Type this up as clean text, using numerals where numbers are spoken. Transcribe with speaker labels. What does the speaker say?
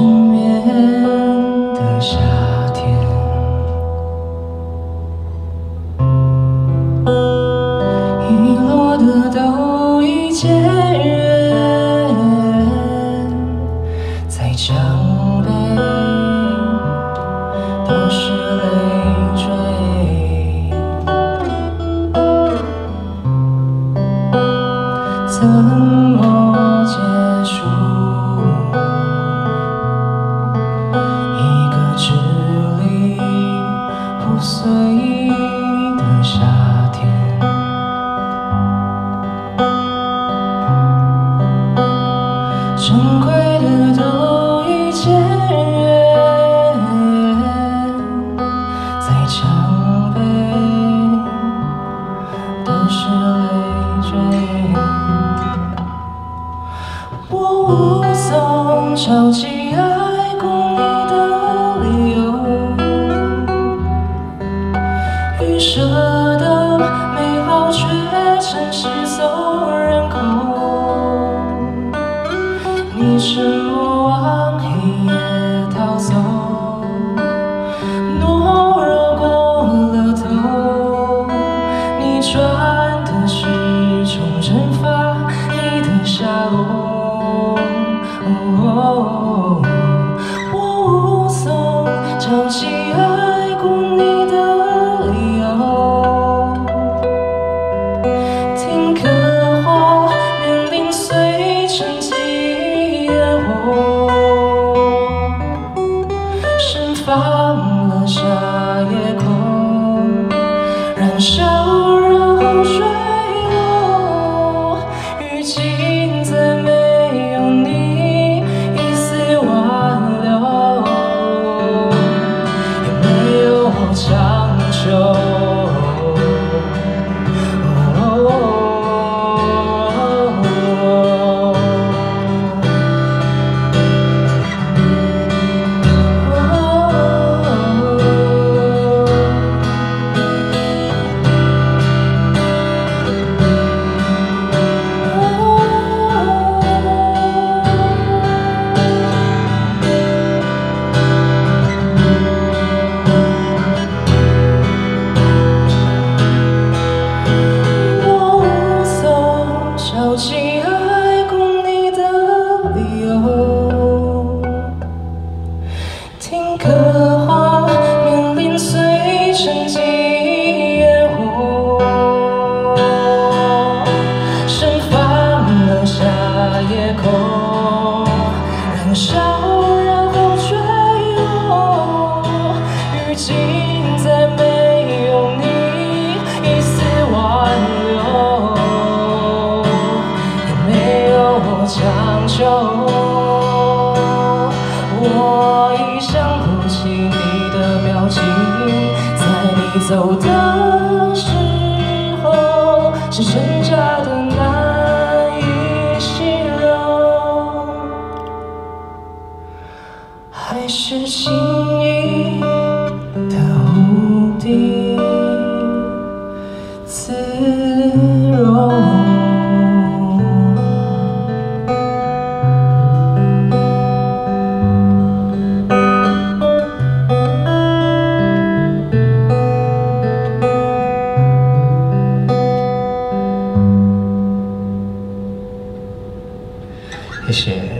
Speaker 1: 眠的夏天，遗落的都已渐远，再伤悲都是累赘，怎么结束一个支离破碎的夏天？珍贵的都已渐远，再伤悲都是累赘。我无从找起爱过你的理由，预设的美好却诚实走人口。你沉默往黑夜逃走，懦弱过了头。你转的是种蒸发你的下落。我无从找起爱过你的理由，听刻画面临碎成几烟火，盛放了夏夜空，燃烧然后坠落，如今再没有你长久。找起爱过你的理由，听刻画面临碎成几烟火，盛放了夏夜空，燃烧然后坠落，如今再没有你一丝挽留。长久，我已想不起你的表情，在你走的时候，是挣扎的难以形容，还是轻易的无地自容。谢谢。